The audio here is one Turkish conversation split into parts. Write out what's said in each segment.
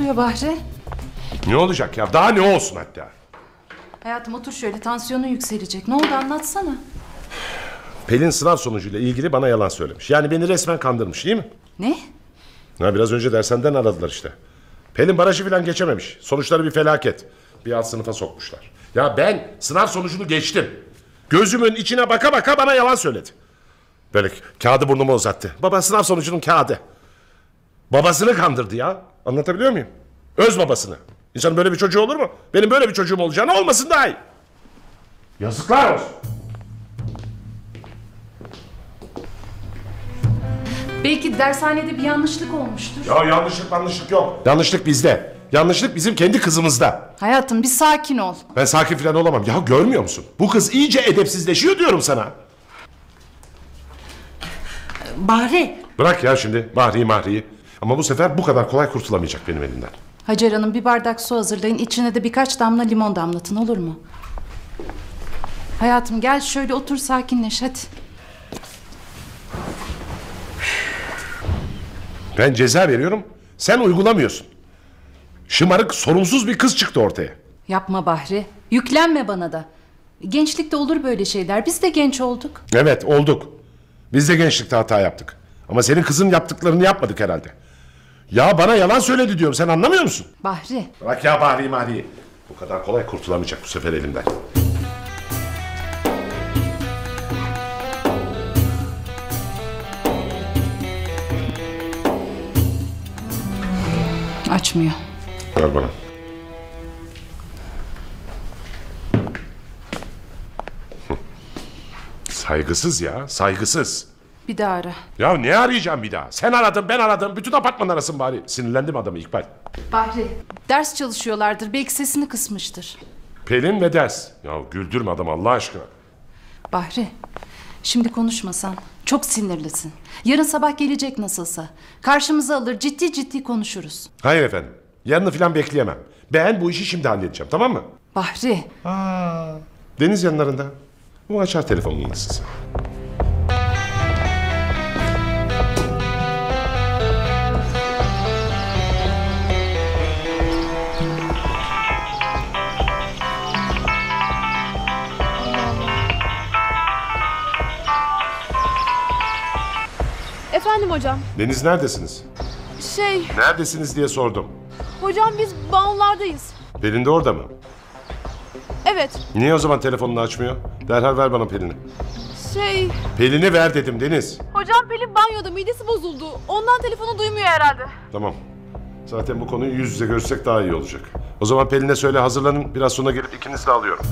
oluyor Bahri? Ne olacak ya? Daha ne olsun hatta? Hayatım otur şöyle, tansiyonun yükselecek. Ne oldu, anlatsana. Pelin sınav sonucuyla ilgili bana yalan söylemiş. Yani beni resmen kandırmış, değil mi? Ne? Ha, biraz önce dershaneden aradılar işte. Pelin barajı falan geçememiş. Sonuçları bir felaket. Bir alt sınıfa sokmuşlar. Ya ben sınav sonucunu geçtim. Gözümün içine baka baka bana yalan söyledi. Böyle kağıdı burnuma uzattı. Baba, sınav sonucunun kağıdı. Babasını kandırdı ya. Anlatabiliyor muyum? Öz babasını. İnsanın böyle bir çocuğu olur mu? Benim böyle bir çocuğum olacağına olmasın daha iyi. Yazıklar olsun. Belki dershanede bir yanlışlık olmuştur. Ya yanlışlık yok. Yanlışlık bizde. Yanlışlık bizim kendi kızımızda. Hayatım bir sakin ol. Ben sakin falan olamam. Ya görmüyor musun? Bu kız iyice edepsizleşiyor diyorum sana. Bahri. Bırak ya şimdi Bahri'yi. Ama bu sefer bu kadar kolay kurtulamayacak benim elimden. Hacer Hanım, bir bardak su hazırlayın. İçine de birkaç damla limon damlatın, olur mu? Hayatım gel şöyle otur, sakinleş hadi. Ben ceza veriyorum. Sen uygulamıyorsun. Şımarık, sorumsuz bir kız çıktı ortaya. Yapma Bahri. Yüklenme bana da. Gençlikte olur böyle şeyler. Biz de genç olduk. Evet, olduk. Biz de gençlikte hata yaptık. Ama senin kızın yaptıklarını yapmadık herhalde. Ya bana yalan söyledi diyorum. Sen anlamıyor musun? Bahri. Bırak ya Bahri'yi. Bu kadar kolay kurtulamayacak bu sefer elimden. Açmıyor. Ver bana. Saygısız ya, saygısız. Bir daha ara. Ya ne arayacağım bir daha? Sen aradın, ben aradım. Bütün apartman arasın bari. Sinirlendim adamı İkbal. Bahri. Ders çalışıyorlardır. Belki sesini kısmıştır. Pelin ve ders. Ya güldürme adamı Allah aşkına. Bahri. Şimdi konuşmasan. Çok sinirlisin. Yarın sabah gelecek nasılsa. Karşımıza alır, ciddi ciddi konuşuruz. Hayır efendim. Yarını falan bekleyemem. Ben bu işi şimdi halledeceğim, tamam mı? Bahri. Deniz yanlarında. O açar telefonunu nasılsa. Efendim hocam. Deniz neredesiniz? Neredesiniz diye sordum. Hocam biz bavullardayız. Pelin de orada mı? Evet. Niye o zaman telefonunu açmıyor? Derhal ver bana Pelin'i. Pelin'i ver dedim Deniz. Hocam Pelin banyoda, midesi bozuldu. Ondan telefonu duymuyor herhalde. Tamam. Zaten bu konuyu yüz yüze görüşsek daha iyi olacak. O zaman Pelin'e söyle hazırlanın. Biraz sonra gelip ikinizi de alıyorum.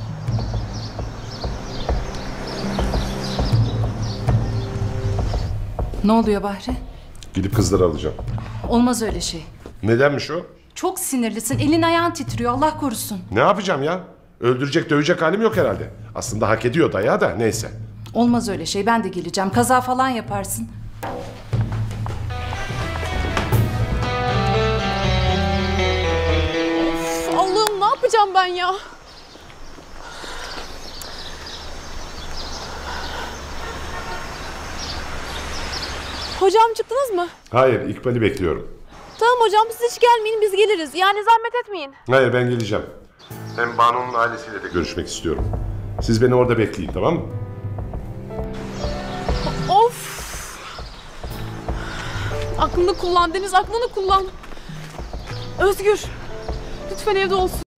Ne oluyor Bahri? Gidip kızları alacağım. Olmaz öyle şey. Nedenmiş o? Çok sinirlisin. Elin ayağın titriyor. Allah korusun. Ne yapacağım ya? Öldürecek dövecek halim yok herhalde. Aslında hak ediyor dayağı da neyse. Olmaz öyle şey. Ben de geleceğim. Kaza falan yaparsın. Allah'ım ne yapacağım ben ya? Hocam çıktınız mı? Hayır, İkbal'i bekliyorum. Tamam hocam, siz hiç gelmeyin, biz geliriz. Yani zahmet etmeyin. Hayır, ben geleceğim. Hem Banu'nun ailesiyle de görüşmek istiyorum. Siz beni orada bekleyin, tamam mı? Of! Aklını kullan Deniz, aklını kullan. Özgür, lütfen evde olsun.